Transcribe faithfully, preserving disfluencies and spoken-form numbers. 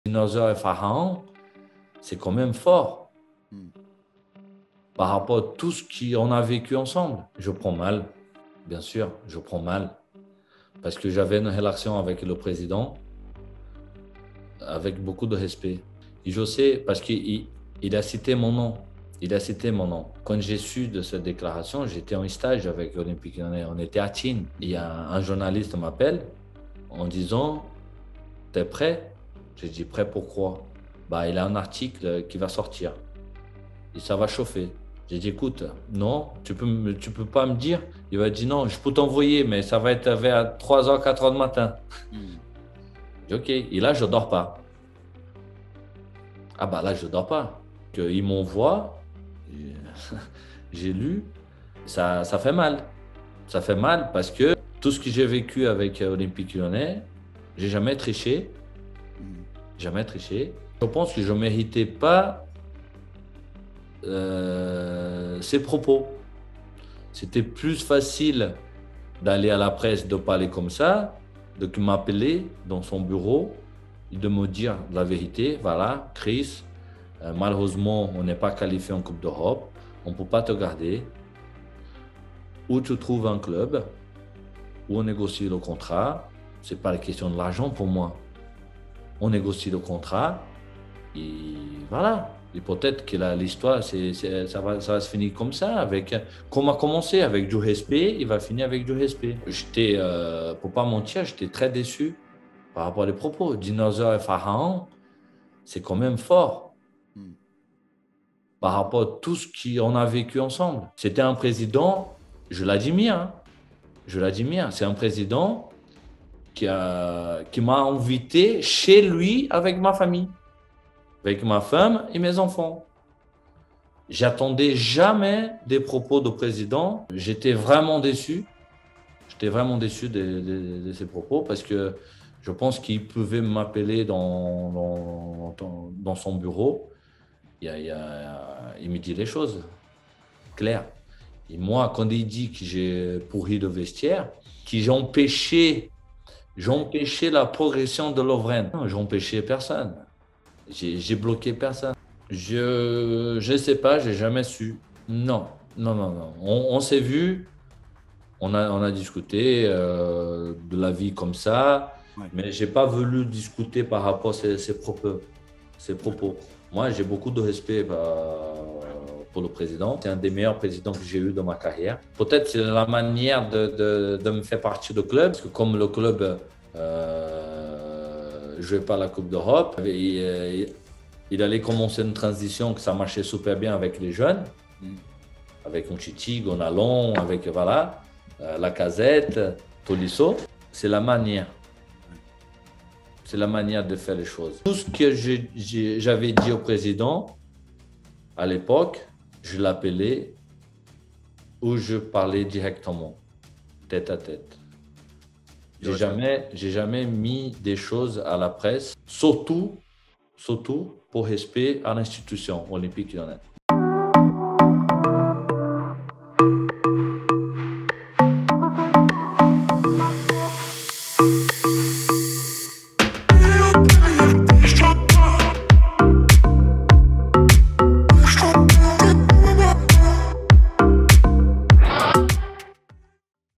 Dinosaure et Pharaon, c'est quand même fort. Mm. Par rapport à tout ce qu'on a vécu ensemble. Je prends mal, bien sûr, je prends mal. Parce que j'avais une relation avec le président, avec beaucoup de respect. Et je sais, parce qu'il il a cité mon nom. Il a cité mon nom. Quand j'ai su de cette déclaration, j'étais en stage avec l'Olympique Lyonnais. On était à Tignes. Il y a un, un journaliste m'appelle en disant « T'es prêt ?» J'ai dit « Prêt pourquoi ?» Bah, il a un article qui va sortir. Et ça va chauffer. J'ai dit « Écoute, non, tu peux, tu peux pas me dire ?» Il m'a dit « Non, je peux t'envoyer, mais ça va être vers trois heures, quatre heures du matin. Mm. » J'ai dit « Ok. » Et là, je dors pas. Ah bah là, je dors pas. Ils m'envoient, j'ai lu, ça, ça fait mal. Ça fait mal parce que tout ce que j'ai vécu avec Olympique Lyonnais, j'ai jamais triché. Jamais triché. Je pense que je ne méritais pas euh, ces propos. C'était plus facile d'aller à la presse, de parler comme ça, de m'appeler dans son bureau et de me dire la vérité. Voilà, Chris, euh, malheureusement, on n'est pas qualifié en Coupe d'Europe. On ne peut pas te garder. Où tu trouves un club, où on négocie le contrat. Ce n'est pas la question de l'argent pour moi. On négocie le contrat et voilà. Et peut-être que l'histoire, c'est, c'est, ça, va, ça va se finir comme ça, avec, comme a commencé, avec du respect, il va finir avec du respect. J'étais, euh, pour pas mentir, j'étais très déçu par rapport aux propos. Dinosaure et Pharaon, c'est quand même fort. Hmm. Par rapport à tout ce qu'on a vécu ensemble. C'était un président, je l'admire, hein, je l'admire, c'est un président qui, a, qui m'a invité chez lui avec ma famille, avec ma femme et mes enfants. J'attendais jamais des propos du président. J'étais vraiment déçu. J'étais vraiment déçu de, de, de ses propos parce que je pense qu'il pouvait m'appeler dans, dans, dans, dans son bureau. Il, y a, il, y a, il me dit les choses claires. Et moi, quand il dit que j'ai pourri le vestiaire, que j'ai empêché, j'ai empêché la progression de Lovren, j'ai empêché personne. J'ai, j'ai bloqué personne. Je ne sais pas, j'ai jamais su. Non, non, non, non. On, on s'est vu, on a, on a discuté euh, de la vie comme ça, ouais. Mais je n'ai pas voulu discuter par rapport à ses, ses, propos, ses propos. Moi, j'ai beaucoup de respect euh, pour le président. C'est un des meilleurs présidents que j'ai eu dans ma carrière. Peut-être c'est la manière de, de, de me faire partie du club, parce que comme le club euh, ne jouait pas la Coupe d'Europe, et, et, il allait commencer une transition que ça marchait super bien avec les jeunes, mm. avec Umtiti, Gonalon, avec voilà, euh, Lacazette, Tolisso. C'est la manière. C'est la manière de faire les choses. Tout ce que je, j'ai, j'avais dit au président à l'époque, je l'appelais ou je parlais directement, tête à tête. J'ai jamais, j'ai jamais mis des choses à la presse, surtout, surtout pour respect à l'institution Olympique Lyonnais.